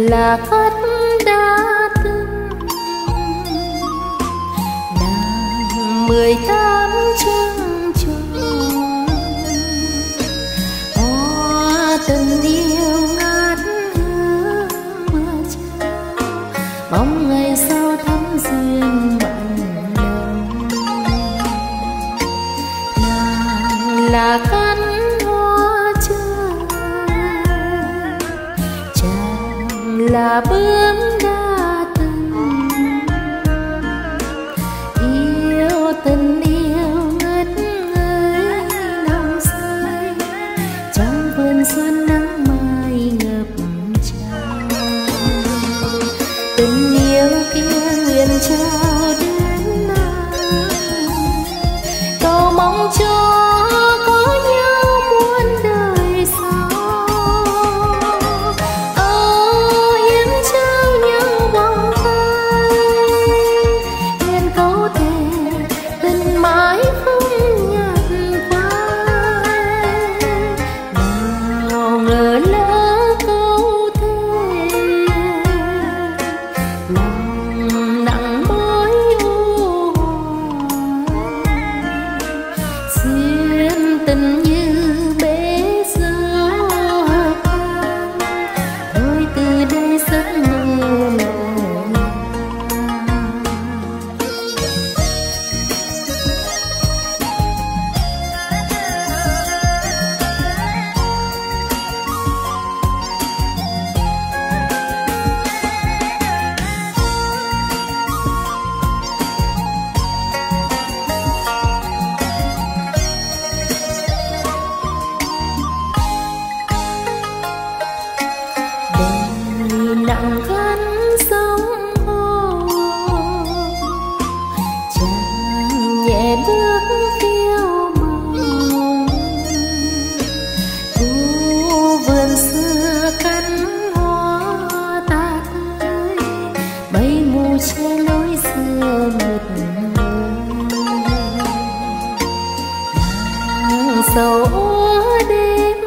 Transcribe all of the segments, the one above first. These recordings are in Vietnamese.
là khách đã từng nàng 18 trăng tròn hoa tình yêu ngát hương mưa trao bóng ngày sau thắm duyên mặn nồng nàng là cánh hoa trời chàng là bướm đã từng yêu tình yêu ngất ngây nồng say trong vườn xuân nắng mai ngập tràn tình yêu kia nguyện trao đến nàng cầu mong cho có nhau muôn đời sau hiến trao nhau vòng tay nguyện câu thề tình mãi không nhạt phai nào ngờ lỡ câu thề lòng nặng mối u duyên tình như bể gió thôi từ đây giấc mơ lời nặng gắn sóng hồ chàng nhẹ bước phiêu mộng thu vườn xưa cánh hoa ta tươi mây mù che lối xưa mịt mờ sầu đêm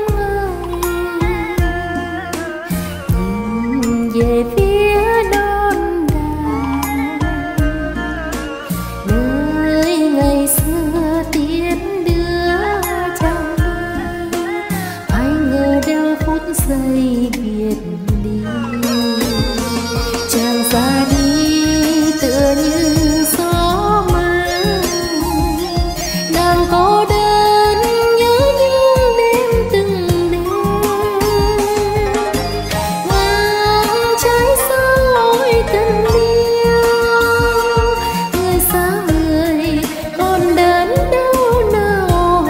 về phía đón đàn nơi ngày xưa tiến đưa trong mơ ai ngờ đâu phút giây biệt ly chàng ra đi tựa như gió mơ nàng cô đơn nhớ nhung đêm từng đêm trái sao ôi tình yêu người xa người còn đến đâu nào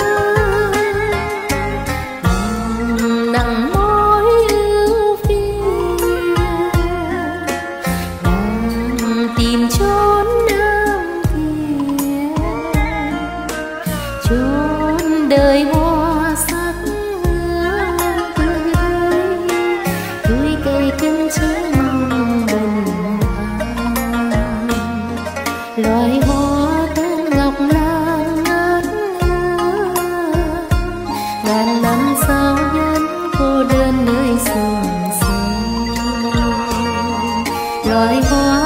nặng mối ưu phiền đang tìm chốn nam kia chốn đời hoa sắc hương tươi cây chân trái mong bình an loài hoa thơm ngọc lan ngát hương ngàn năm sau vẫn cô đơn nơi rừng sâu loài hoa